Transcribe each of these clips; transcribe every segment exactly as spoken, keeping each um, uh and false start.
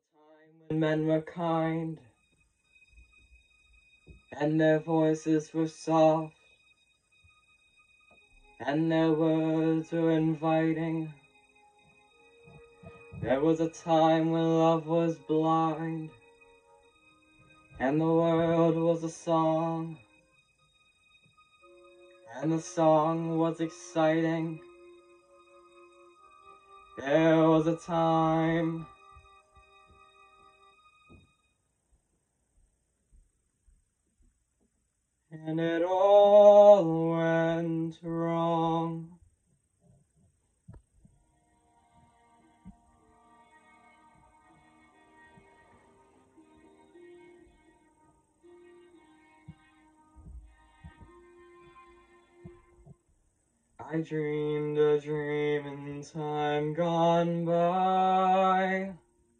time when men were kind, and their voices were soft, and their words were inviting. There was a time when love was blind, and the world was a song, and the song was exciting. There was a time and it all went wrong. I dreamed a dream in time gone by,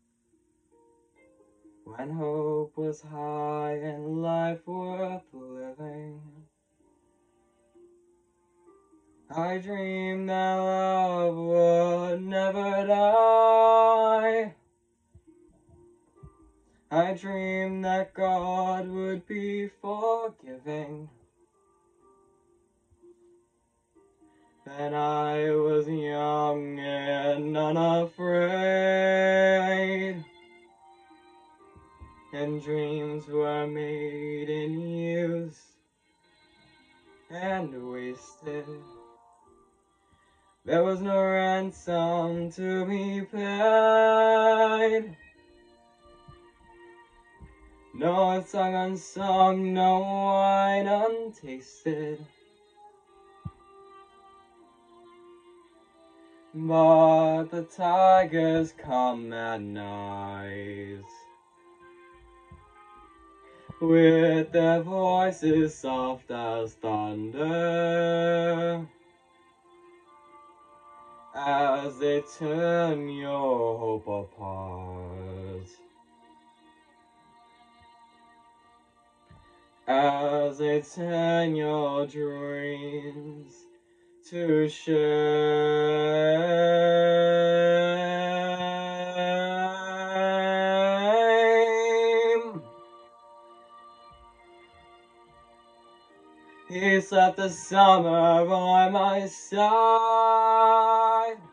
when hope was high and life worth living. I dreamed that love would never die. I dreamed that God would be forgiving. Then I was young and unafraid, and dreams were made in use and wasted. There was no ransom to be paid, no song unsung, no wine untasted. But the tigers come at night, with their voices soft as thunder, as they turn your hope apart, as they turn your dreams to shame. He slept the summer by my side.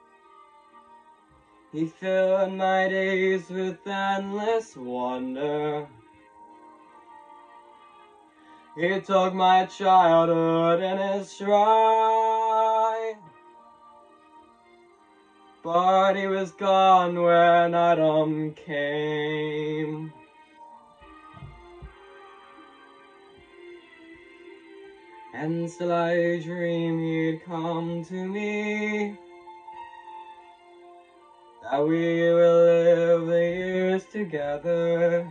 He filled my days with endless wonder. He took my childhood in his stride, but he was gone when autumn came. And still I dream he'd come to me, that we will live the years together.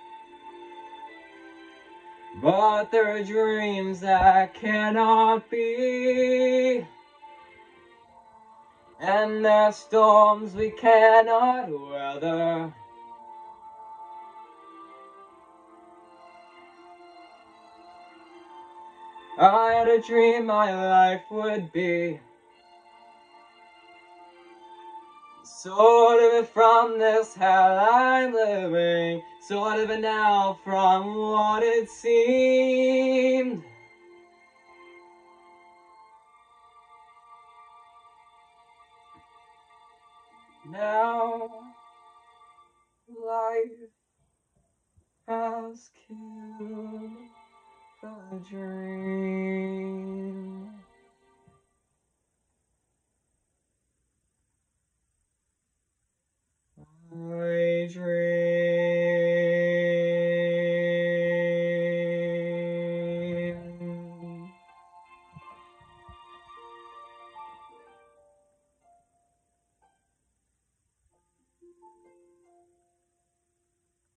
But there are dreams that cannot be, and there are storms we cannot weather. I had a dream my life would be so different from this hell I'm living, so different now from what it seemed. Now life has killed the dream.